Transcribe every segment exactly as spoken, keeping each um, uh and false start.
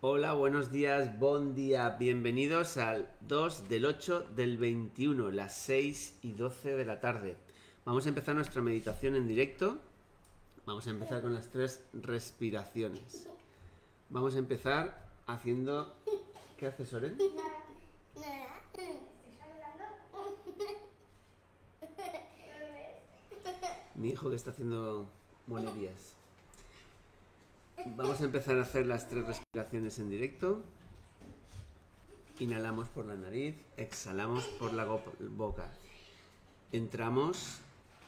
Hola, buenos días, buen día. Bienvenidos al dos del ocho del veintiuno, las seis y doce de la tarde. Vamos a empezar nuestra meditación en directo. Vamos a empezar con las tres respiraciones. Vamos a empezar haciendo... ¿Qué haces, Soren? Mi hijo que está haciendo monerías. Vamos a empezar a hacer las tres respiraciones en directo. Inhalamos por la nariz, exhalamos por la boca. Entramos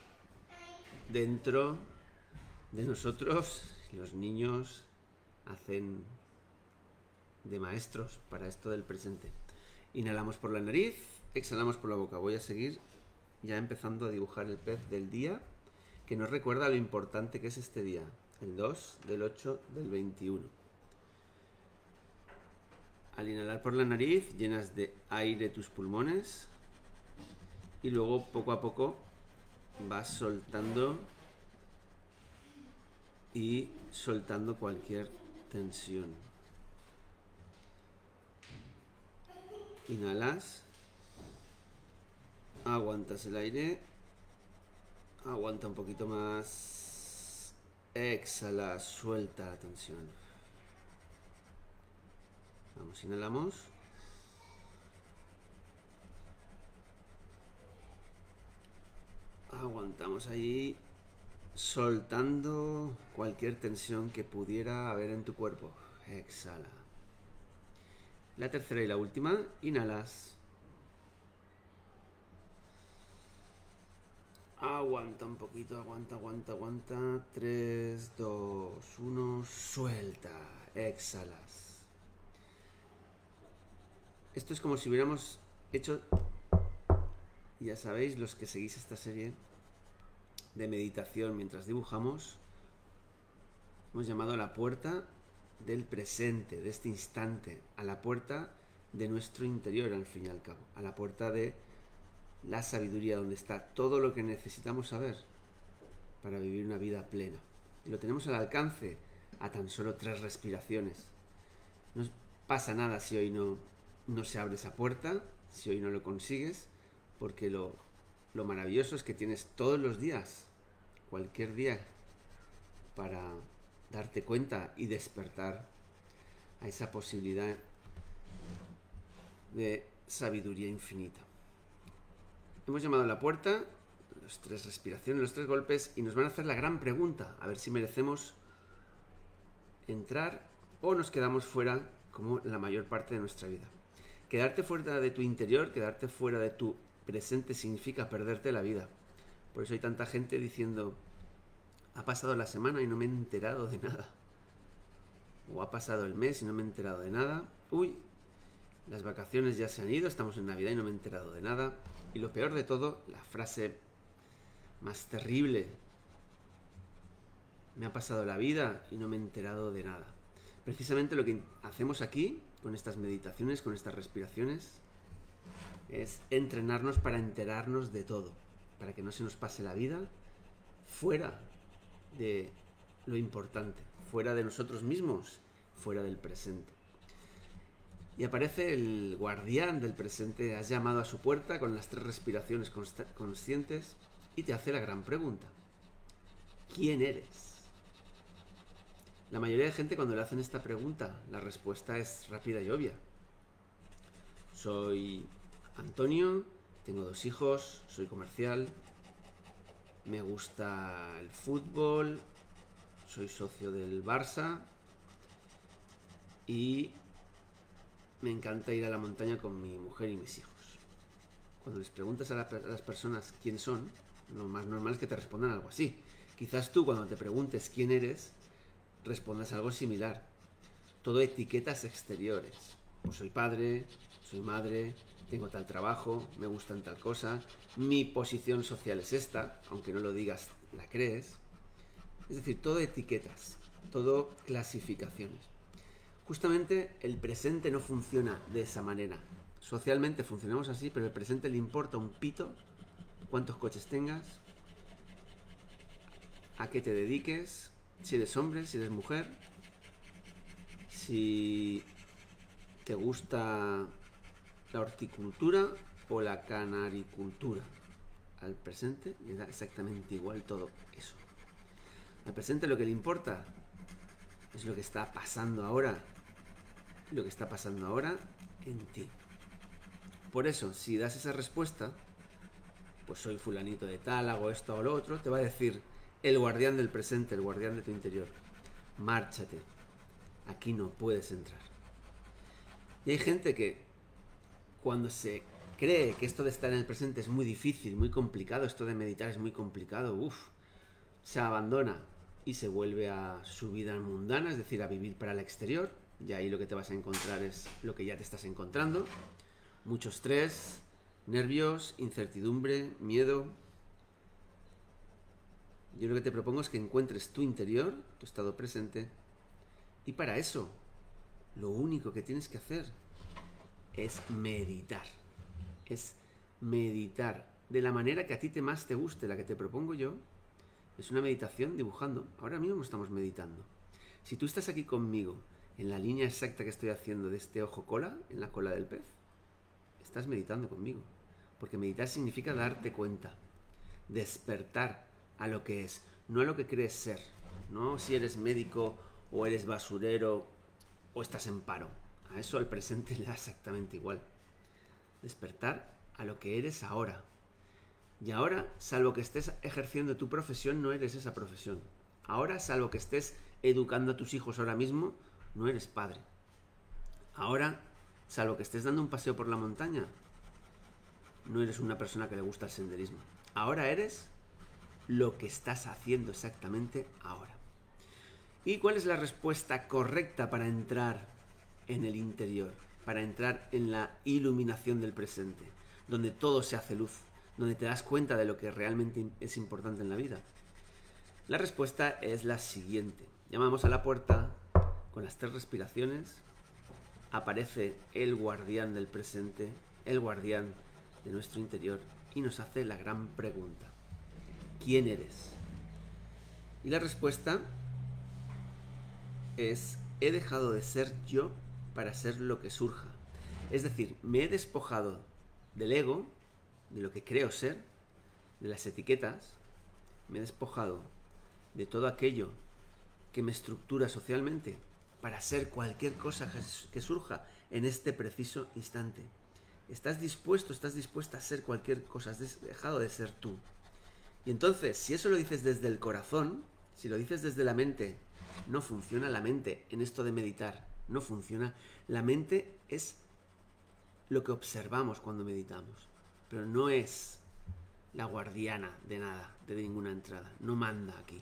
dentro de nosotros. Los niños hacen de maestros para esto del presente. Inhalamos por la nariz, exhalamos por la boca. Voy a seguir ya empezando a dibujar el pez del día, que nos recuerda lo importante que es este día, el dos del ocho del veintiuno. Al inhalar por la nariz, llenas de aire tus pulmones y luego poco a poco vas soltando y soltando cualquier tensión. Inhalas, aguantas el aire, aguanta un poquito más, exhala, suelta la tensión. Vamos, inhalamos. Aguantamos ahí, soltando cualquier tensión que pudiera haber en tu cuerpo. Exhala. La tercera y la última, inhalas. Aguanta un poquito, aguanta, aguanta, aguanta. tres, dos, uno, suelta. Exhalas. Esto es como si hubiéramos hecho, ya sabéis, los que seguís esta serie de meditación mientras dibujamos, hemos llamado a la puerta del presente, de este instante, a la puerta de nuestro interior, al fin y al cabo, a la puerta de la sabiduría, donde está todo lo que necesitamos saber para vivir una vida plena. Y lo tenemos al alcance a tan solo tres respiraciones. No pasa nada si hoy no, no se abre esa puerta, si hoy no lo consigues, porque lo, lo maravilloso es que tienes todos los días, cualquier día, para darte cuenta y despertar a esa posibilidad de sabiduría infinita. Hemos llamado a la puerta, las tres respiraciones, los tres golpes, y nos van a hacer la gran pregunta, a ver si merecemos entrar o nos quedamos fuera como la mayor parte de nuestra vida. Quedarte fuera de tu interior, quedarte fuera de tu presente significa perderte la vida. Por eso hay tanta gente diciendo, ha pasado la semana y no me he enterado de nada. O ha pasado el mes y no me he enterado de nada. Uy, las vacaciones ya se han ido, estamos en Navidad y no me he enterado de nada. Y lo peor de todo, la frase más terrible, me ha pasado la vida y no me he enterado de nada. Precisamente lo que hacemos aquí, con estas meditaciones, con estas respiraciones, es entrenarnos para enterarnos de todo, para que no se nos pase la vida fuera de lo importante, fuera de nosotros mismos, fuera del presente. Y aparece el guardián del presente, has llamado a su puerta con las tres respiraciones conscientes y te hace la gran pregunta. ¿Quién eres? La mayoría de gente cuando le hacen esta pregunta, la respuesta es rápida y obvia. Soy Antonio, tengo dos hijos, soy comercial, me gusta el fútbol, soy socio del Barça y me encanta ir a la montaña con mi mujer y mis hijos. Cuando les preguntas a, la, a las personas quién son, lo más normal es que te respondan algo así. Quizás tú cuando te preguntes quién eres, respondas algo similar. Todo etiquetas exteriores. Pues soy padre, soy madre, tengo tal trabajo, me gustan tal cosa, mi posición social es esta, aunque no lo digas, la crees. Es decir, todo etiquetas, todo clasificaciones. Justamente el presente no funciona de esa manera. Socialmente funcionamos así, pero el presente le importa un pito cuántos coches tengas, a qué te dediques, si eres hombre, si eres mujer, si te gusta la horticultura o la canaricultura. Al presente le da exactamente igual todo eso. Al presente lo que le importa es lo que está pasando ahora. Lo que está pasando ahora en ti. Por eso, si das esa respuesta, pues soy fulanito de tal, hago esto o lo otro, te va a decir el guardián del presente, el guardián de tu interior: márchate, aquí no puedes entrar. Y hay gente que cuando se cree que esto de estar en el presente es muy difícil, muy complicado, esto de meditar es muy complicado, uff, se abandona y se vuelve a su vida mundana, es decir, a vivir para el exterior, y ahí lo que te vas a encontrar es lo que ya te estás encontrando: mucho estrés, nervios, incertidumbre, miedo. Yo lo que te propongo es que encuentres tu interior, tu estado presente, y para eso lo único que tienes que hacer es meditar. Es meditar de la manera que a ti te más te guste. La que te propongo yo es una meditación dibujando. Ahora mismo estamos meditando. Si tú estás aquí conmigo en la línea exacta que estoy haciendo de este ojo cola, en la cola del pez, estás meditando conmigo. Porque meditar significa darte cuenta, despertar a lo que es, no a lo que crees ser. No si eres médico o eres basurero o estás en paro. A eso al presente le da exactamente igual. Despertar a lo que eres ahora. Y ahora, salvo que estés ejerciendo tu profesión, no eres esa profesión. Ahora, salvo que estés educando a tus hijos ahora mismo, no eres padre. Ahora, salvo que estés dando un paseo por la montaña, no eres una persona que le gusta el senderismo. Ahora eres lo que estás haciendo exactamente ahora. ¿Y cuál es la respuesta correcta para entrar en el interior? Para entrar en la iluminación del presente, donde todo se hace luz, donde te das cuenta de lo que realmente es importante en la vida. La respuesta es la siguiente. Llamamos a la puerta, con las tres respiraciones, aparece el guardián del presente, el guardián de nuestro interior, y nos hace la gran pregunta: ¿quién eres? Y la respuesta es: he dejado de ser yo para ser lo que surja. Es decir, me he despojado del ego, de lo que creo ser, de las etiquetas, me he despojado de todo aquello que me estructura socialmente para ser cualquier cosa que surja en este preciso instante. Estás dispuesto, estás dispuesta a ser cualquier cosa, has dejado de ser tú. Y entonces, si eso lo dices desde el corazón, si lo dices desde la mente, no funciona la mente en esto de meditar. No funciona. La mente es lo que observamos cuando meditamos, pero no es la guardiana de nada, de ninguna entrada. No manda aquí.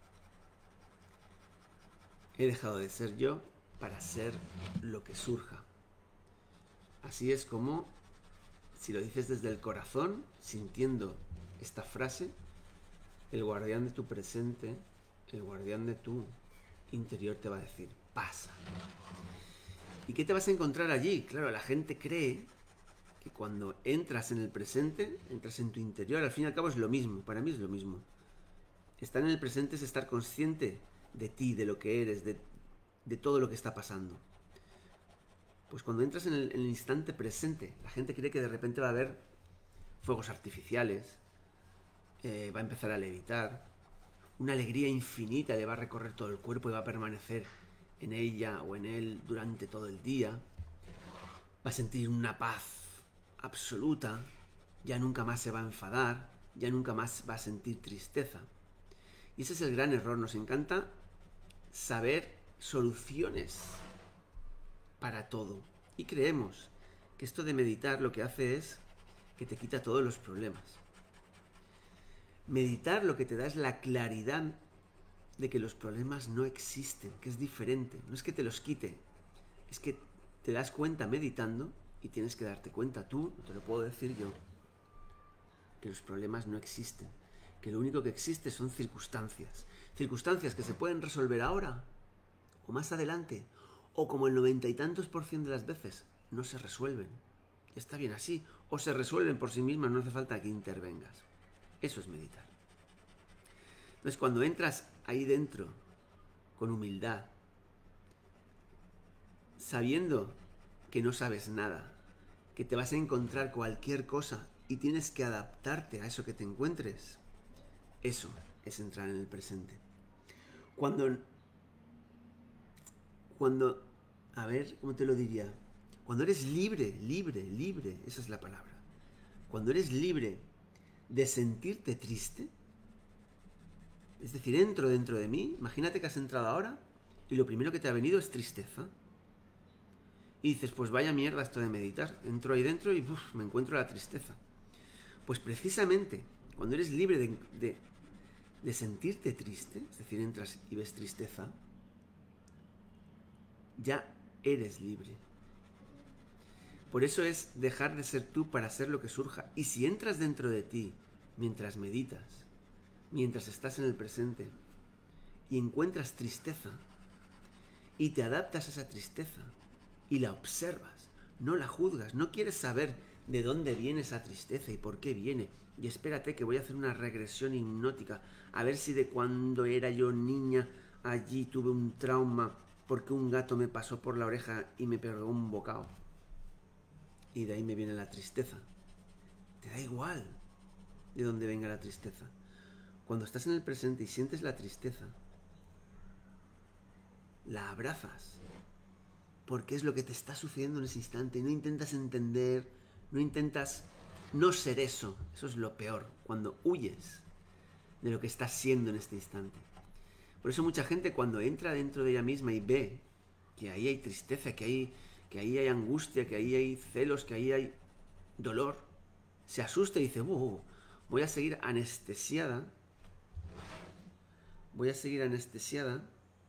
He dejado de ser yo para ser lo que surja. Así es como, si lo dices desde el corazón, sintiendo esta frase, el guardián de tu presente, el guardián de tu interior te va a decir: pasa. ¿Y qué te vas a encontrar allí? Claro, la gente cree que cuando entras en el presente, entras en tu interior, al fin y al cabo es lo mismo, para mí es lo mismo. Estar en el presente es estar consciente de ti, de lo que eres, de, de todo lo que está pasando. Pues cuando entras en el, en el instante presente, la gente cree que de repente va a haber fuegos artificiales, eh, va a empezar a levitar, una alegría infinita le va a recorrer todo el cuerpo y va a permanecer en ella o en él durante todo el día. Va a sentir una paz absoluta, ya nunca más se va a enfadar, ya nunca más va a sentir tristeza. Y ese es el gran error. Nos encanta saber soluciones para todo. Y creemos que esto de meditar lo que hace es que te quita todos los problemas. Meditar lo que te da es la claridad de que los problemas no existen, que es diferente. No es que te los quite, es que te das cuenta meditando y tienes que darte cuenta tú, no te lo puedo decir yo, que los problemas no existen, que lo único que existe son circunstancias. Circunstancias que se pueden resolver ahora o más adelante, o como el noventa y tantos por ciento de las veces no se resuelven. Está bien así, o se resuelven por sí mismas, no hace falta que intervengas. Eso es meditar. Entonces, cuando entras ahí dentro, con humildad, sabiendo que no sabes nada, que te vas a encontrar cualquier cosa y tienes que adaptarte a eso que te encuentres, eso es entrar en el presente. Cuando, cuando, a ver, ¿cómo te lo diría? Cuando eres libre, libre, libre, esa es la palabra. Cuando eres libre de sentirte triste, es decir, entro dentro de mí, imagínate que has entrado ahora y lo primero que te ha venido es tristeza. Y dices, pues vaya mierda esto de meditar. Entro ahí dentro y uf, me encuentro la tristeza. Pues precisamente, cuando eres libre de, de, de sentirte triste, es decir, entras y ves tristeza, ya eres libre. Por eso es dejar de ser tú para ser lo que surja. Y si entras dentro de ti, mientras meditas, mientras estás en el presente, y encuentras tristeza, y te adaptas a esa tristeza, y la observas, no la juzgas, no quieres saber de dónde viene esa tristeza y por qué viene. Y espérate que voy a hacer una regresión hipnótica, a ver si de cuando era yo niña allí tuve un trauma porque un gato me pasó por la oreja y me pegó un bocado. Y de ahí me viene la tristeza. Te da igual de dónde venga la tristeza. Cuando estás en el presente y sientes la tristeza, la abrazas. Porque es lo que te está sucediendo en ese instante. No intentas entender, no intentas no ser eso. Eso es lo peor, cuando huyes de lo que estás siendo en este instante. Por eso mucha gente cuando entra dentro de ella misma y ve que ahí hay tristeza, que ahí, que ahí hay angustia, que ahí hay celos, que ahí hay dolor, se asusta y dice, uh, voy a seguir anestesiada, voy a seguir anestesiada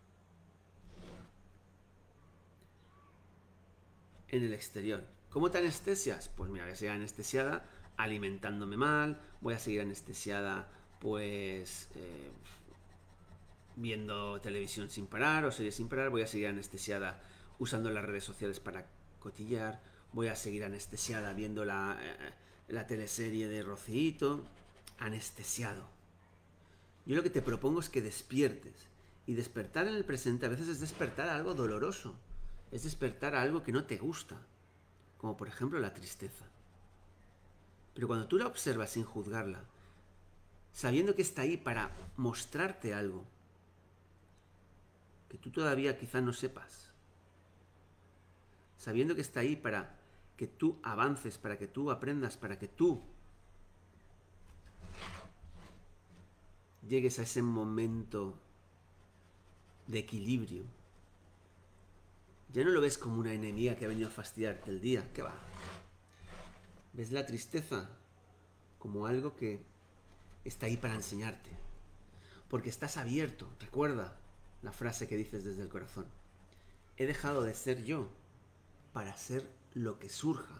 en el exterior. ¿Cómo te anestesias? Pues mira, voy a seguir anestesiada alimentándome mal, voy a seguir anestesiada pues eh, viendo televisión sin parar o series sin parar, voy a seguir anestesiada usando las redes sociales para cotillear, voy a seguir anestesiada viendo la, eh, la teleserie de Rocito, anestesiado. Yo lo que te propongo es que despiertes, y despertar en el presente a veces es despertar a algo doloroso, es despertar a algo que no te gusta, como por ejemplo la tristeza. Pero cuando tú la observas sin juzgarla, sabiendo que está ahí para mostrarte algo que tú todavía quizá no sepas, sabiendo que está ahí para que tú avances, para que tú aprendas, para que tú llegues a ese momento de equilibrio, ya no lo ves como una enemiga que ha venido a fastidiarte el día, ¿qué va? Ves la tristeza como algo que está ahí para enseñarte, porque estás abierto. Recuerda la frase que dices desde el corazón: he dejado de ser yo para ser lo que surja.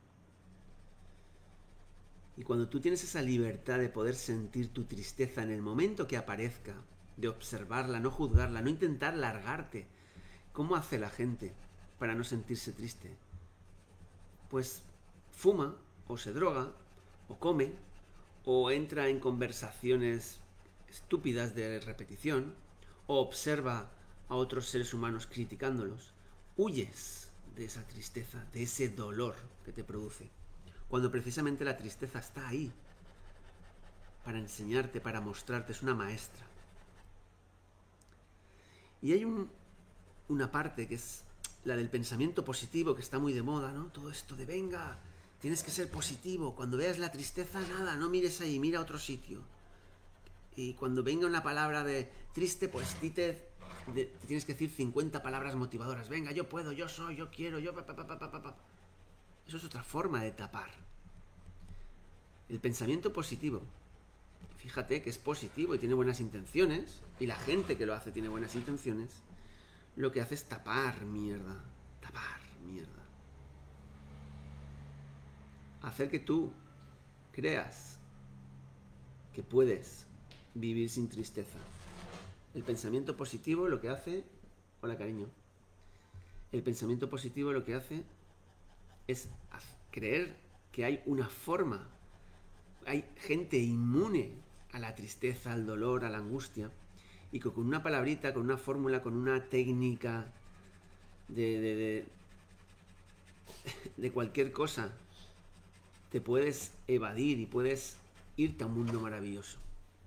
Y cuando tú tienes esa libertad de poder sentir tu tristeza en el momento que aparezca, de observarla, no juzgarla, no intentar largarte. ¿Cómo hace la gente para no sentirse triste? Pues fuma, o se droga, o come, o entra en conversaciones estúpidas de repetición, o observa a otros seres humanos criticándolos. Huyes de esa tristeza, de ese dolor que te produce, cuando precisamente la tristeza está ahí para enseñarte, para mostrarte, es una maestra. Y hay un, una parte que es la del pensamiento positivo, que está muy de moda, ¿no? Todo esto de venga, tienes que ser positivo, cuando veas la tristeza, nada, no mires ahí, mira a otro sitio. Y cuando venga una palabra de triste, pues dite, de, tienes que decir cincuenta palabras motivadoras. Venga, yo puedo, yo soy, yo quiero, yo... Pa, pa, pa, pa, pa, pa. Eso es otra forma de tapar. El pensamiento positivo, fíjate que es positivo y tiene buenas intenciones, y la gente que lo hace tiene buenas intenciones, lo que hace es tapar mierda, tapar mierda. Hacer que tú creas que puedes vivir sin tristeza. El pensamiento positivo lo que hace... Hola, cariño. El pensamiento positivo lo que hace es creer que hay una forma. Hay gente inmune a la tristeza, al dolor, a la angustia, y que con una palabrita, con una fórmula, con una técnica de, de, de, de cualquier cosa, te puedes evadir y puedes irte a un mundo maravilloso.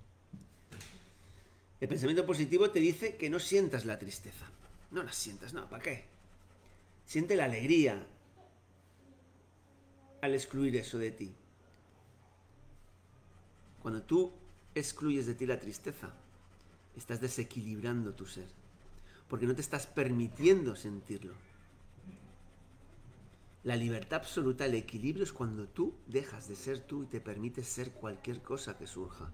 El pensamiento positivo te dice que no sientas la tristeza. No la sientas, no, ¿para qué? Siente la alegría al excluir eso de ti. Cuando tú excluyes de ti la tristeza, estás desequilibrando tu ser, porque no te estás permitiendo sentirlo. La libertad absoluta, el equilibrio es cuando tú dejas de ser tú y te permites ser cualquier cosa que surja.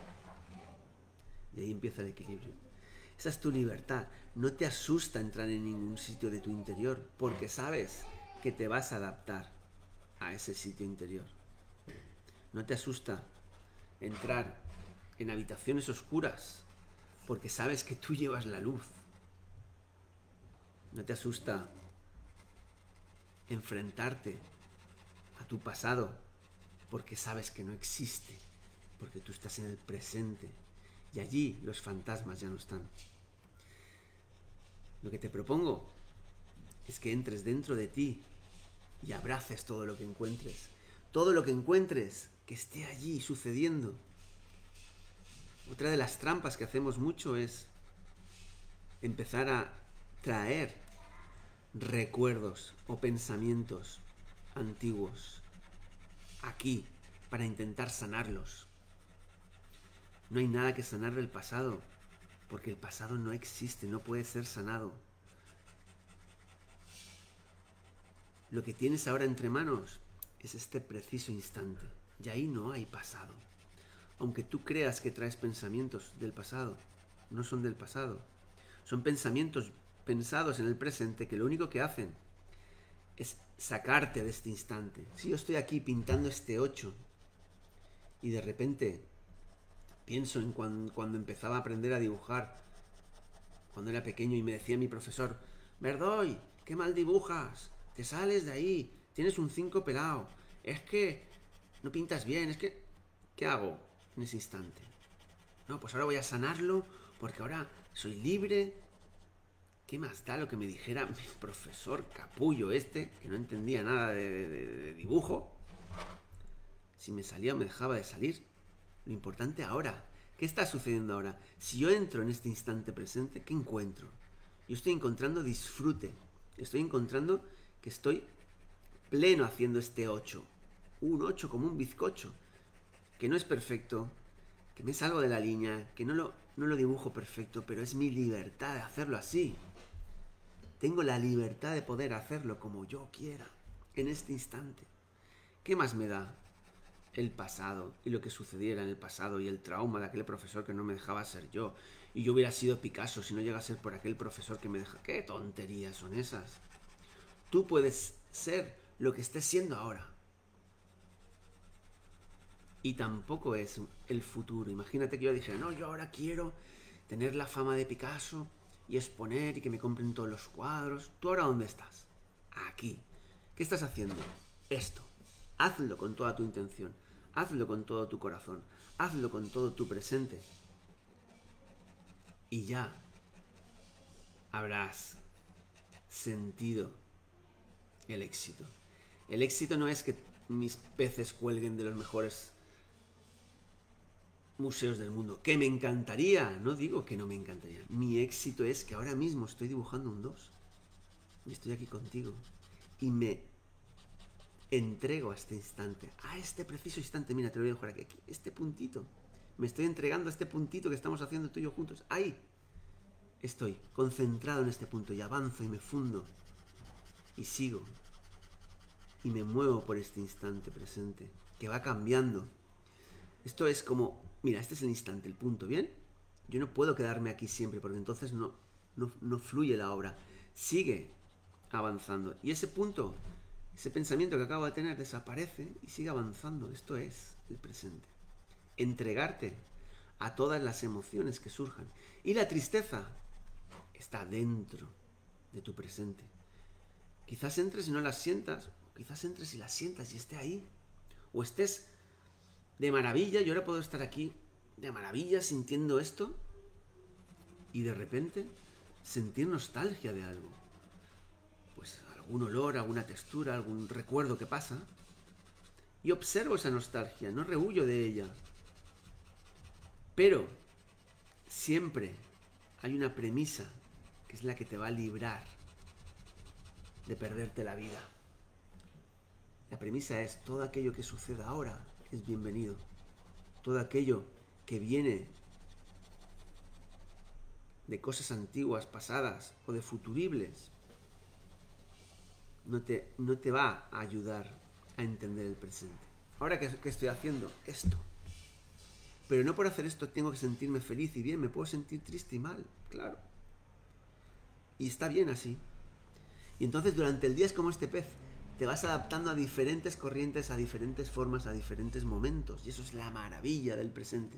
Y ahí empieza el equilibrio. Esa es tu libertad. No te asusta entrar en ningún sitio de tu interior, porque sabes que te vas a adaptar a ese sitio interior. No te asusta entrar en habitaciones oscuras, porque sabes que tú llevas la luz. No te asusta enfrentarte a tu pasado, porque sabes que no existe, porque tú estás en el presente y allí los fantasmas ya no están. Lo que te propongo es que entres dentro de ti y abraces todo lo que encuentres. Todo lo que encuentres que esté allí sucediendo. Otra de las trampas que hacemos mucho es empezar a traer recuerdos o pensamientos antiguos aquí para intentar sanarlos. No hay nada que sanar del pasado, porque el pasado no existe, no puede ser sanado. Lo que tienes ahora entre manos es este preciso instante, y ahí no hay pasado. Aunque tú creas que traes pensamientos del pasado, no son del pasado. Son pensamientos pensados en el presente que lo único que hacen es sacarte de este instante. Si yo estoy aquí pintando este ocho y de repente pienso en cuando, cuando empezaba a aprender a dibujar, cuando era pequeño y me decía mi profesor: Verdoy, qué mal dibujas, te sales de ahí, tienes un cinco pelado, es que no pintas bien, es que... ¿Qué hago en ese instante? No, pues ahora voy a sanarlo porque ahora soy libre. ¿Qué más da lo que me dijera mi profesor capullo este, que no entendía nada de, de, de dibujo? Si me salía o me dejaba de salir. Lo importante ahora, ¿qué está sucediendo ahora? Si yo entro en este instante presente, ¿qué encuentro? Yo estoy encontrando disfrute. Estoy encontrando que estoy pleno haciendo este ocho. Un ocho como un bizcocho. Que no es perfecto, que me salgo de la línea, que no lo, no lo dibujo perfecto, pero es mi libertad de hacerlo así. Tengo la libertad de poder hacerlo como yo quiera, en este instante. ¿Qué más me da el pasado y lo que sucediera en el pasado y el trauma de aquel profesor que no me dejaba ser yo? Y yo hubiera sido Picasso si no llega a ser por aquel profesor que me deja... ¿Qué tonterías son esas? Tú puedes ser lo que estés siendo ahora. Y tampoco es el futuro. Imagínate que yo dijera: no, yo ahora quiero tener la fama de Picasso y exponer y que me compren todos los cuadros. ¿Tú ahora dónde estás? Aquí. ¿Qué estás haciendo? Esto. Hazlo con toda tu intención. Hazlo con todo tu corazón. Hazlo con todo tu presente. Y ya habrás sentido el éxito. El éxito no es que mis peces cuelguen de los mejores museos del mundo, que me encantaría, no digo que no me encantaría. Mi éxito es que ahora mismo estoy dibujando un dos y estoy aquí contigo y me entrego a este instante, a este preciso instante. Mira, te lo voy a dejar aquí, aquí, este puntito, me estoy entregando a este puntito que estamos haciendo tú y yo juntos. Ahí estoy concentrado en este punto y avanzo y me fundo y sigo y me muevo por este instante presente que va cambiando. Esto es como, mira, este es el instante, el punto, ¿bien? Yo no puedo quedarme aquí siempre porque entonces no, no, no fluye la obra. Sigue avanzando. Y ese punto, ese pensamiento que acabo de tener desaparece y sigue avanzando. Esto es el presente. Entregarte a todas las emociones que surjan. Y la tristeza está dentro de tu presente. Quizás entres y no las sientas, o quizás entres y las sientas y esté ahí. O estés de maravilla, yo ahora puedo estar aquí de maravilla sintiendo esto y de repente sentir nostalgia de algo. algún olor, alguna textura, algún recuerdo que pasa. Y observo esa nostalgia, no rehuyo de ella. Pero siempre hay una premisa que es la que te va a librar de perderte la vida. La premisa es: todo aquello que suceda ahora es bienvenido. Todo aquello que viene de cosas antiguas, pasadas o de futuribles, no te, no te va a ayudar a entender el presente. Ahora, ¿qué, qué estoy haciendo? Esto. Pero no por hacer esto tengo que sentirme feliz y bien. Me puedo sentir triste y mal, claro. Y está bien así. Y entonces durante el día es como este pez. Te vas adaptando a diferentes corrientes, a diferentes formas, a diferentes momentos. Y eso es la maravilla del presente.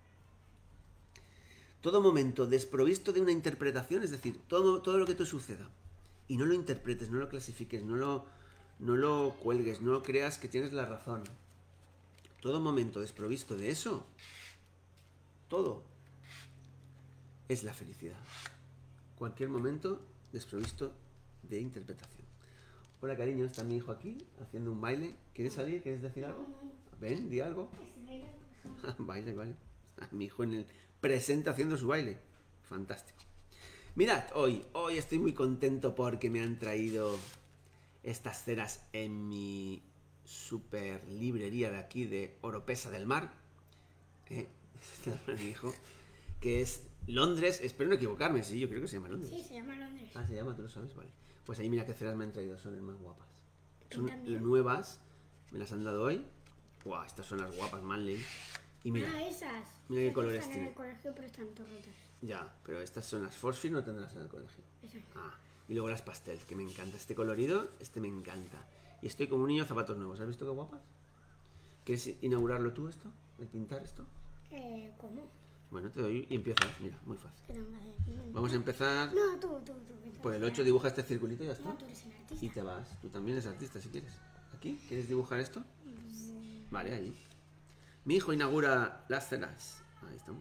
Todo momento desprovisto de una interpretación, es decir, todo, todo lo que te suceda, y no lo interpretes, no lo clasifiques, no lo, no lo cuelgues, no creas que tienes la razón. Todo momento desprovisto de eso, todo, es la felicidad. Cualquier momento desprovisto de interpretación. Hola, cariño, está mi hijo aquí haciendo un baile. ¿Quieres salir? ¿Quieres decir algo? Ven, di algo. Baile, vale. Mi hijo en el presente haciendo su baile. Fantástico. Mirad, hoy, hoy estoy muy contento porque me han traído estas ceras en mi super librería de aquí de Oropesa del Mar. Eh, mi hijo, que es Londres. Espero no equivocarme, sí, yo creo que se llama Londres. Sí, se llama Londres. Ah, se llama, tú lo sabes, vale. Pues ahí mira qué ceras me han traído, son las más guapas. Son También. nuevas, me las han dado hoy. Guau, estas son las guapas, Manley. Y mira, Ah, esas. mira qué Esas colores están en tiene. el colegio, pero están todas rotas. Ya, pero estas son las Fosfin, no tendrás en el colegio. Esas. Ah, y luego las pastel, que me encanta. Este colorido, este me encanta. Y estoy como un niño, zapatos nuevos. ¿Has visto qué guapas? ¿Quieres inaugurarlo tú esto? ¿El pintar esto? Eh, ¿Cómo? Bueno, te doy y empiezas. Mira, muy fácil. ¿Qué tengo que hacer? Vamos a empezar. No, tú, tú, tú. que tú Por el eres ocho dibuja este circulito y ya está. No, tú eres el artista. Y te vas. Tú también eres artista si quieres. ¿Aquí? ¿Quieres dibujar esto? Vale, ahí. Mi hijo inaugura las ceras. Ahí estamos.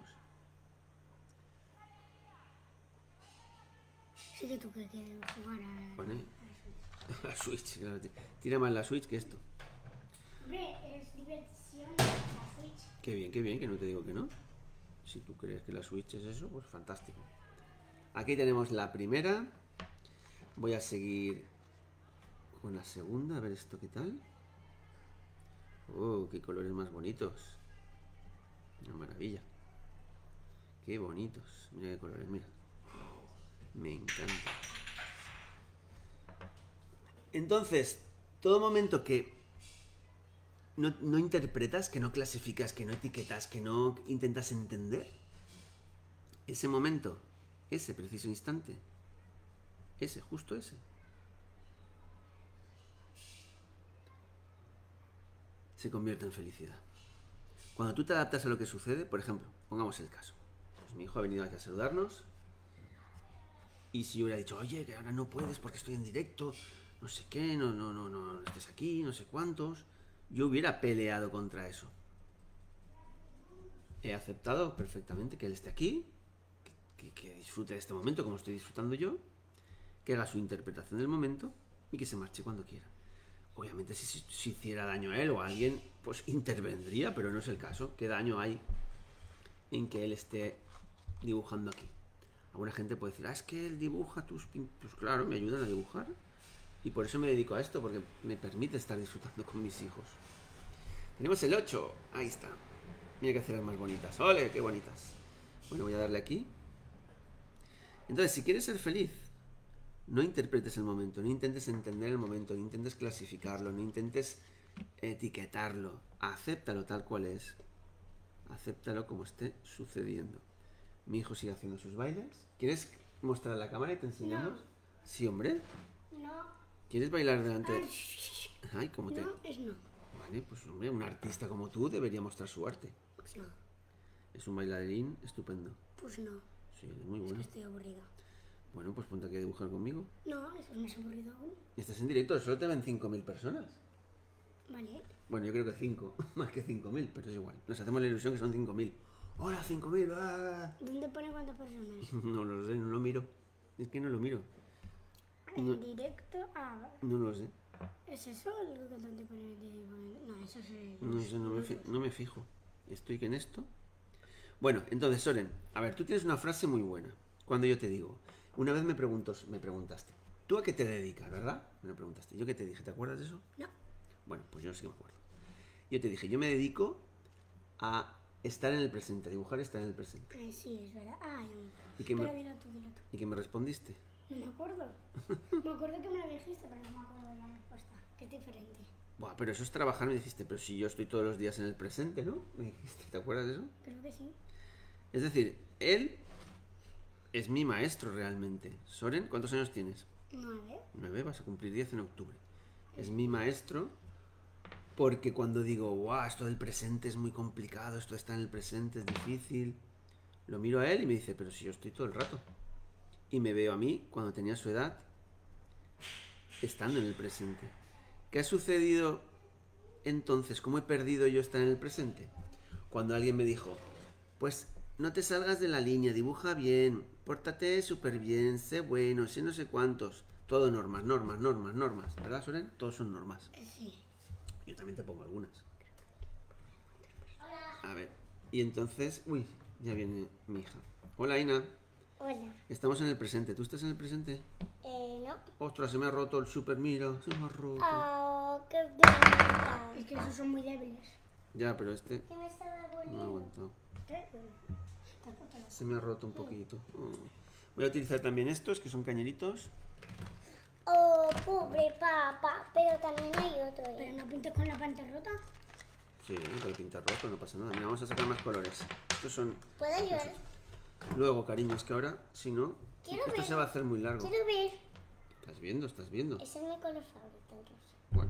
Sí que tú que quieres jugar a... Pone la Switch. Claro, tira más la Switch que esto. Hombre, es diversión la Switch. Qué bien, qué bien, que no te digo que no. Si tú crees que la Switch es eso, pues fantástico. Aquí tenemos la primera. Voy a seguir con la segunda, a ver esto qué tal. Oh, qué colores más bonitos. Una maravilla. Qué bonitos. Mira qué colores, mira. Me encanta. Entonces, todo momento que no, no interpretas, que no clasificas, que no etiquetas, que no intentas entender, ese momento, ese preciso instante, ese, justo ese, se convierte en felicidad. Cuando tú te adaptas a lo que sucede, por ejemplo, pongamos el caso. Pues mi hijo ha venido aquí a saludarnos y si yo hubiera dicho, oye, que ahora no puedes porque estoy en directo, no sé qué, no, no, no, no, no estés aquí, no sé cuántos, yo hubiera peleado contra eso. He aceptado perfectamente que él esté aquí, que, que disfrute de este momento como estoy disfrutando yo, que haga su interpretación del momento y que se marche cuando quiera. Obviamente si, si, si hiciera daño a él o a alguien, pues intervendría, pero no es el caso. ¿Qué daño hay en que él esté dibujando aquí? Alguna gente puede decir, ah, es que él dibuja tus pinturas. Pues claro, me ayudan a dibujar. Y por eso me dedico a esto, porque me permite estar disfrutando con mis hijos. Tenemos el ocho. Ahí está. Mira qué ceras más bonitas. ¡Ole, qué bonitas! Bueno, voy a darle aquí. Entonces, si quieres ser feliz, no interpretes el momento, no intentes entender el momento, no intentes clasificarlo, no intentes etiquetarlo. Acéptalo tal cual es. Acéptalo como esté sucediendo. Mi hijo sigue haciendo sus bailes. ¿Quieres mostrar a la cámara y te enseñamos? No. Sí, hombre. No. ¿Quieres bailar delante de...? Ay, ¿cómo te...? No, es no. Vale, pues hombre, un artista como tú debería mostrar su arte. Pues no. Es un bailarín estupendo. Pues no. Sí, es muy Es bueno. que estoy aburrida. Bueno, pues ponte aquí a dibujar conmigo. No, eso no es aburrido aún. Estás en directo, solo te ven cinco mil personas. Vale. Bueno, yo creo que cinco, más que cinco mil, pero es igual. Nos hacemos la ilusión que son cinco mil. ¡Hola, cinco mil! ¡Ah! ¿Dónde pone cuántas personas? No lo sé, no lo miro. Es que no lo miro. En No. directo. Ah, No lo sé. ¿es eso el que te pone de- No, eso es el... No sé, no me, fi- no me fijo. Estoy que en esto. Bueno, entonces, Soren, a ver, tú tienes una frase muy buena. Cuando yo te digo, una vez me pregunto, me preguntaste, ¿tú a qué te dedicas, verdad? Me lo preguntaste. ¿Yo qué te dije? ¿Te acuerdas de eso? No. Bueno, pues yo sí que me acuerdo. Yo te dije, yo me dedico a estar en el presente, a dibujar estar en el presente. Eh, sí, es verdad. Ah, ya me ¿Y qué me, Pero dilo tú, dilo tú. ¿y qué me respondiste? No me acuerdo. Me acuerdo que me lo dijiste, pero no me acuerdo de la respuesta. Que es diferente. Buah, pero eso es trabajar, me dijiste, pero si yo estoy todos los días en el presente, ¿no? Me dijiste, ¿te acuerdas de eso? Creo que sí. Es decir, él es mi maestro realmente. Soren, ¿cuántos años tienes? Nueve. Nueve, vas a cumplir diez en octubre. Es mi maestro porque cuando digo, guau, esto del presente es muy complicado, esto está en el presente es difícil, lo miro a él y me dice, pero si yo estoy todo el rato. Y me veo a mí, cuando tenía su edad, estando en el presente. ¿Qué ha sucedido entonces? ¿Cómo he perdido yo estar en el presente? Cuando alguien me dijo, pues no te salgas de la línea, dibuja bien, pórtate súper bien, sé bueno, sé no sé cuántos. Todo normas, normas, normas, normas. ¿Verdad, Soren? Todos son normas. Eh, Sí. Yo también te pongo algunas. A ver. Y entonces... Uy, ya viene mi hija. Hola, Aina. Hola. Estamos en el presente. ¿Tú estás en el presente? Eh, no. Ostras, se me ha roto el super, mira. Se me ha roto. Oh, qué bonita. Es que esos son muy débiles. Ya, pero este ¿Qué me estaba no ha volviendo? aguantado. ¿Qué? Se me ha roto un poquito. Oh. Voy a utilizar también estos, que son cañeritos. Oh, pobre papá. Pero también hay otro. ¿eh? ¿Pero no pintes con la pantalla rota? Sí, puedo pintar rojo, no pasa nada. Mira, vamos a sacar más colores. Estos son... ¿Puedo ayudar? Luego, cariño, es que ahora, si no, Quiero esto ver. se va a hacer muy largo. Quiero ver. ¿Estás viendo? ¿Estás viendo? Ese es mi color favorito, el rosa. Bueno.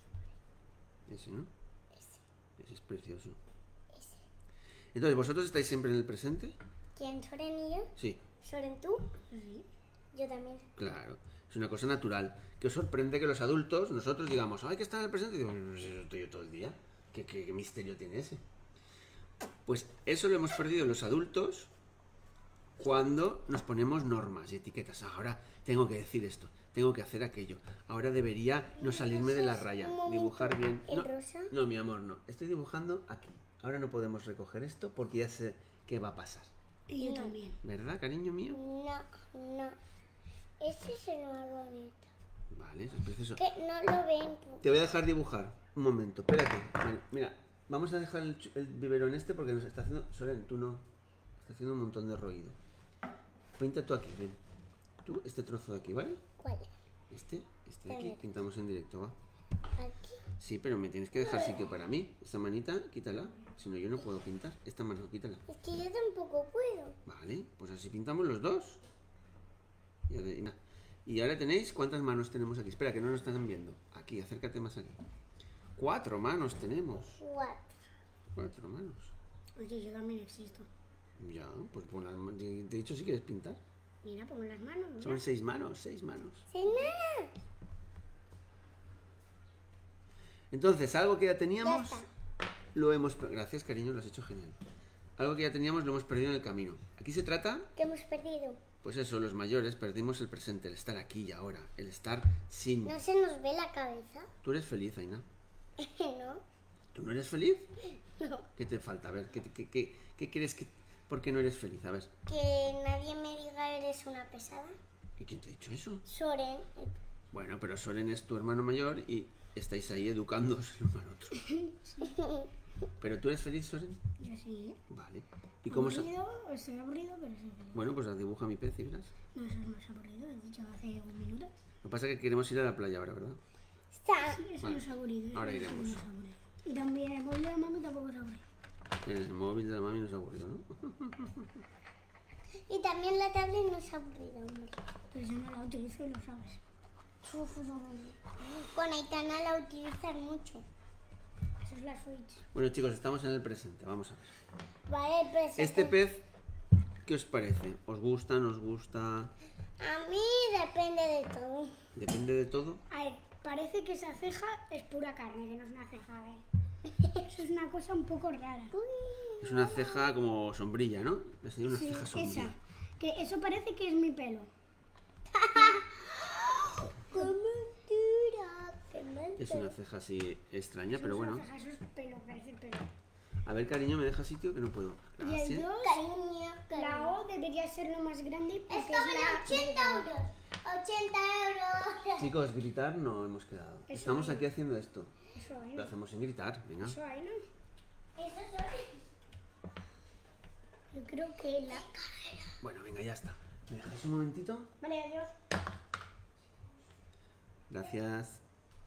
Ese, ¿no? Ese. Ese es precioso. Ese. Entonces, ¿vosotros estáis siempre en el presente? ¿Quién? ¿Soren y yo? Sí, ¿Soren tú? Sí. Yo también. claro. Es una cosa natural. Que os sorprende que los adultos, nosotros digamos, hay que estar en el presente. Y digo, "No, si yo estoy yo todo el día. ¿Qué, qué, qué misterio tiene ese? Pues eso lo hemos perdido los adultos cuando nos ponemos normas y etiquetas. Ahora tengo que decir esto, tengo que hacer aquello. Ahora debería no salirme de la raya, dibujar bien. ¿El No, rosa? no, mi amor, no. Estoy dibujando aquí. Ahora no podemos recoger esto porque ya sé qué va a pasar. Y yo también. ¿Verdad, cariño mío? No, no. Este es el más bonito. Vale, eso es precioso. Que no lo ven. Te voy a dejar dibujar. Un momento, espérate. Mira, mira, vamos a dejar el, ch- el biberón este porque nos está haciendo... Soren, tú no. Está haciendo un montón de ruido. Pinta tú aquí, ven. Tú este trozo de aquí, ¿vale? ¿Cuál? Este, este de aquí, Vale. pintamos en directo, va. Aquí. Sí, pero me tienes que dejar sitio para mí. Esta manita, quítala. Si no, yo no puedo pintar. Esta mano, quítala. Es que yo tampoco puedo. Vale, pues así pintamos los dos. Y ahora, y nada. Y ahora tenéis, ¿cuántas manos tenemos aquí? Espera, que no nos están viendo. Aquí, acércate más aquí. Cuatro manos tenemos. Cuatro. Cuatro manos. Oye, yo también existo. Ya, pues pon las manos. De de hecho, si quieres pintar. Mira, pongo las manos. Mira. Son seis manos, seis manos. Sin nada. Entonces, algo que ya Ya teníamos, está. lo hemos... per- Gracias, cariño, lo has hecho genial. Algo que ya teníamos, lo hemos perdido en el camino. Aquí se trata, ¿Qué hemos perdido? pues eso, los mayores perdimos el presente, el estar aquí y ahora, el estar sin... ¿No se nos ve la cabeza? ¿Tú eres feliz, Aina? ¿No? ¿Tú no eres feliz? No. ¿Qué te falta? A ver, ¿qué, qué, qué, qué crees que... ¿Por qué no eres feliz? A ver, Que nadie me diga eres una pesada. ¿y quién te ha dicho eso? Soren. Bueno, pero Soren es tu hermano mayor y estáis ahí educándose el uno al otro. ¿Pero tú eres feliz, Soren? Yo sí. Vale. ¿Y cómo se...? Aburrido, estoy aburrido, pero soy feliz. Bueno, pues dibuja mi pez y verás. No, eso es más aburrido, he dicho hace un minuto. Lo que pasa es que queremos ir a la playa ahora, ¿verdad? Está. Eso Vale. no es aburrido. eso Ahora no es iremos. más aburrido. Y también el móvil de la mami tampoco es aburrido. En el móvil de la mami nos ha aburrido, ¿no? Y también la tablet no es aburrida, hombre. Pero yo no la utilizo y lo sabes. Con Aitana la utilizan mucho. Eso es la Switch. Bueno, chicos, estamos en el presente, vamos a ver. Vale, el presente. Este pez, ¿qué os parece? ¿Os gusta, no os gusta? A mí depende de todo. Depende de todo. A ver, parece que esa ceja es pura carne, que no es una ceja, ¿eh? Eso es una cosa un poco rara. Es una ceja como sombrilla, ¿no? Es una Sí, ceja sombrilla. esa. Que eso parece que es mi pelo. Es una ceja así extraña, Eso pero es una bueno. ceja, eso es pelo, parece pelo. A ver, cariño, ¿me deja sitio? Que no puedo. Y el Gracias. dos, Cariño, la cariño. O debería ser lo más grande porque Esto vale es la... ochenta euros. ochenta euros. Chicos, gritar no hemos quedado. Eso Estamos hay. aquí haciendo esto. Eso ahí, Lo ¿no? hacemos sin gritar, venga. Eso ahí, ¿no? Eso son... Yo creo que la... Bueno, venga, ya está. ¿Me dejáis un momentito? Vale, adiós. Gracias.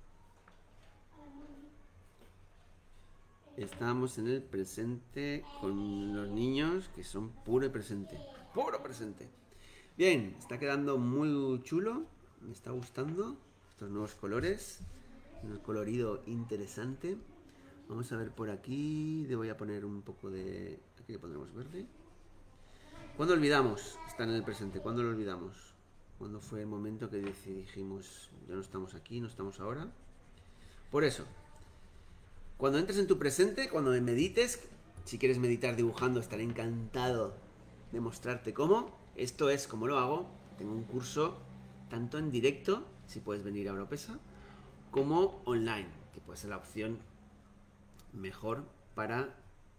Estamos en el presente con los niños que son puro presente. Puro presente. Bien, está quedando muy chulo. Me está gustando estos nuevos colores. Un colorido interesante. Vamos a ver por aquí. Le voy a poner un poco de... Aquí le pondremos verde. ¿Cuándo olvidamos estar en el presente? ¿Cuándo lo olvidamos? ¿Cuándo fue el momento que dijimos, ya no estamos aquí, no estamos ahora? Por eso, cuando entres en tu presente, cuando me medites, si quieres meditar dibujando, estaré encantado de mostrarte cómo. Esto es como lo hago. Tengo un curso tanto en directo, si puedes venir a Oropesa, como online, que puede ser la opción mejor para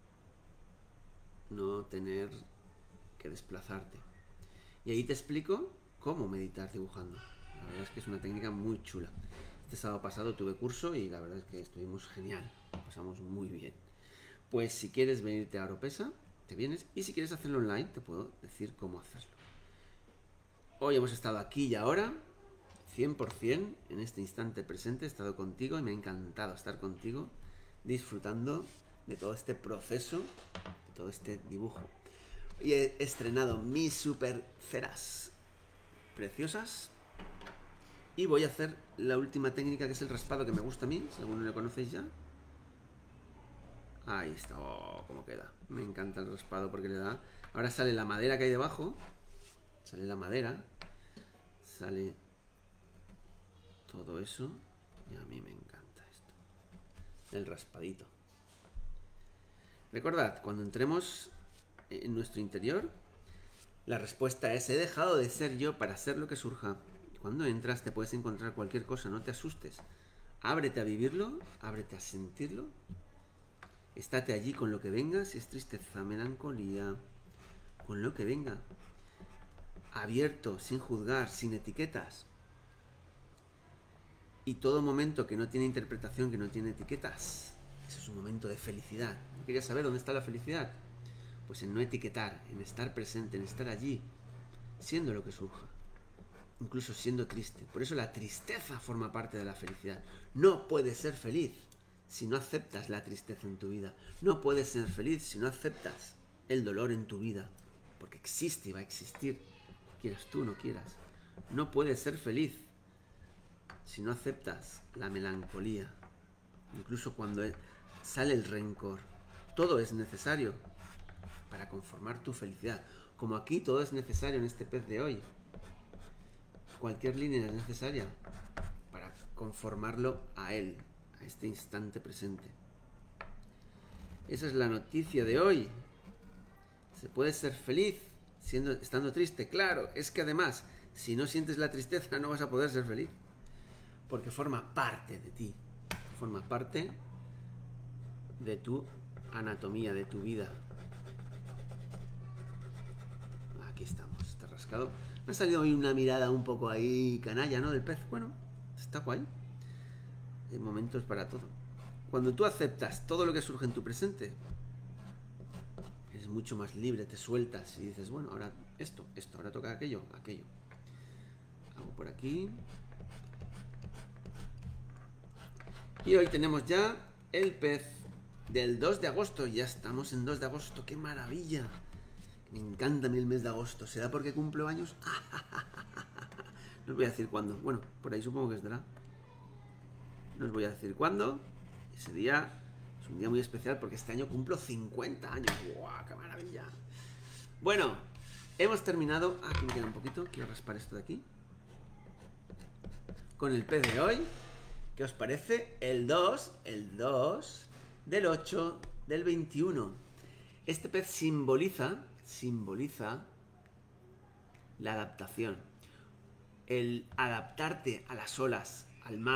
no tener que desplazarte. Y ahí te explico cómo meditar dibujando. La verdad es que es una técnica muy chula. Este sábado pasado tuve curso y la verdad es que estuvimos genial. Lo pasamos muy bien. Pues si quieres venirte a Oropesa, te vienes. Y si quieres hacerlo online, te puedo decir cómo hacerlo. Hoy hemos estado aquí y ahora, cien por cien, en este instante presente. He estado contigo y me ha encantado estar contigo, disfrutando de todo este proceso, de todo este dibujo. Y he estrenado mis super ceras preciosas. Y voy a hacer la última técnica, que es el raspado, que me gusta a mí, si alguno lo conocéis ya. Ahí está, oh, cómo queda. Me encanta el raspado porque le da... Ahora sale la madera que hay debajo. Sale la madera. Sale todo eso. Y a mí me encanta esto. El raspadito. Recordad, cuando entremos en nuestro interior, la respuesta es: he dejado de ser yo para ser lo que surja. Cuando entras te puedes encontrar cualquier cosa, no te asustes. Ábrete a vivirlo, ábrete a sentirlo. Estate allí con lo que venga, si es tristeza, melancolía, con lo que venga. Abierto, sin juzgar, sin etiquetas. Y todo momento que no tiene interpretación, que no tiene etiquetas, eso es un momento de felicidad. ¿Querías saber dónde está la felicidad? Pues en no etiquetar, en estar presente, en estar allí, siendo lo que surja. Incluso siendo triste. Por eso la tristeza forma parte de la felicidad. No puedes ser feliz si no aceptas la tristeza en tu vida. No puedes ser feliz si no aceptas el dolor en tu vida. Porque existe y va a existir, quieras tú o no quieras. No puedes ser feliz si no aceptas la melancolía. Incluso cuando sale el rencor. Todo es necesario para conformar tu felicidad. Como aquí todo es necesario en este pez de hoy. Cualquier línea es necesaria para conformarlo a él, a este instante presente. Esa es la noticia de hoy. Se puede ser feliz siendo, estando triste. Claro, es que además, si no sientes la tristeza, no vas a poder ser feliz. Porque forma parte de ti. Forma parte de tu anatomía, de tu vida. Aquí estamos, está rascado. Me ha salido hoy una mirada un poco ahí canalla, ¿no? Del pez. Bueno, está guay. Hay momentos para todo. Cuando tú aceptas todo lo que surge en tu presente, eres mucho más libre, te sueltas y dices, bueno, ahora esto, esto, ahora toca aquello, aquello. Hago por aquí. Y hoy tenemos ya el pez del dos de agosto. Ya estamos en dos de agosto, ¡qué maravilla! Me encanta a mí el mes de agosto. ¿Será porque cumplo años? No os voy a decir cuándo. Bueno, por ahí supongo que estará. No os voy a decir cuándo. Ese día es un día muy especial porque este año cumplo cincuenta años. ¡Guau! ¡Qué maravilla! Bueno, hemos terminado. Ah, aquí me queda un poquito. Quiero raspar esto de aquí. Con el pez de hoy. ¿Qué os parece? El dos, el dos del ocho del veintiuno. Este pez simboliza... simboliza la adaptación, el adaptarte a las olas, al mar,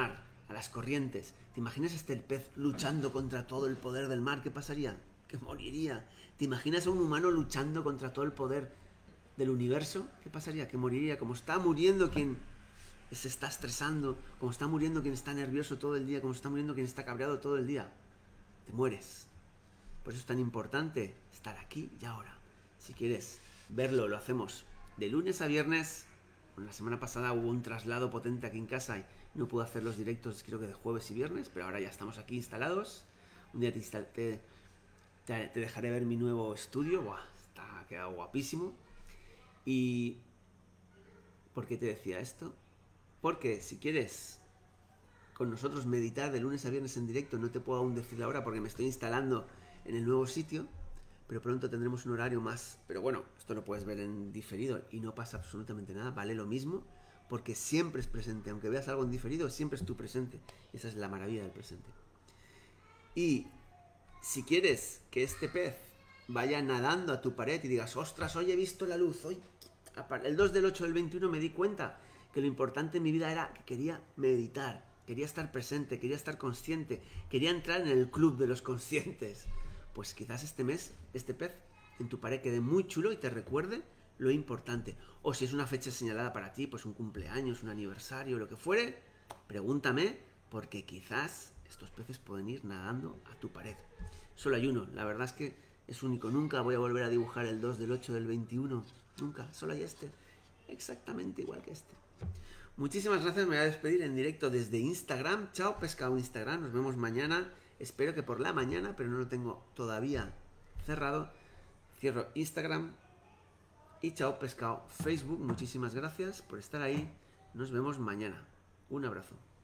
a las corrientes. ¿Te imaginas este el pez luchando contra todo el poder del mar? ¿Qué pasaría? Que moriría. ¿Te imaginas a un humano luchando contra todo el poder del universo? ¿Qué pasaría? Que moriría. Como está muriendo quien se está estresando, como está muriendo quien está nervioso todo el día, como está muriendo quien está cabreado todo el día. Te mueres. Por eso es tan importante estar aquí y ahora. Si quieres verlo, lo hacemos de lunes a viernes. Bueno, la semana pasada hubo un traslado potente aquí en casa y no pude hacer los directos, creo que de jueves y viernes, pero ahora ya estamos aquí instalados. Un día te, te, te, te dejaré ver mi nuevo estudio. Buah, está, ha quedado guapísimo. Y... ¿por qué te decía esto? Porque si quieres con nosotros meditar de lunes a viernes en directo, no te puedo aún decir la hora porque me estoy instalando en el nuevo sitio, pero pronto tendremos un horario más. Pero bueno, esto lo puedes ver en diferido y no pasa absolutamente nada, vale lo mismo, porque siempre es presente. Aunque veas algo en diferido, siempre es tu presente. Y esa es la maravilla del presente. Y si quieres que este pez vaya nadando a tu pared y digas, ostras, hoy he visto la luz, hoy, el dos del ocho del veintiuno me di cuenta que lo importante en mi vida era que quería meditar, quería estar presente, quería estar consciente, quería entrar en el club de los conscientes. Pues quizás este mes, este pez en tu pared quede muy chulo y te recuerde lo importante. O si es una fecha señalada para ti, pues un cumpleaños, un aniversario, lo que fuere, pregúntame, porque quizás estos peces pueden ir nadando a tu pared. Solo hay uno, la verdad es que es único. Nunca voy a volver a dibujar el dos del ocho del veintiuno. Nunca, solo hay este. Exactamente igual que este. Muchísimas gracias, me voy a despedir en directo desde Instagram. Chao, pescado Instagram, nos vemos mañana. Espero que por la mañana, pero no lo tengo todavía cerrado. Cierro Instagram y chao, pescado Facebook. Muchísimas gracias por estar ahí. Nos vemos mañana. Un abrazo.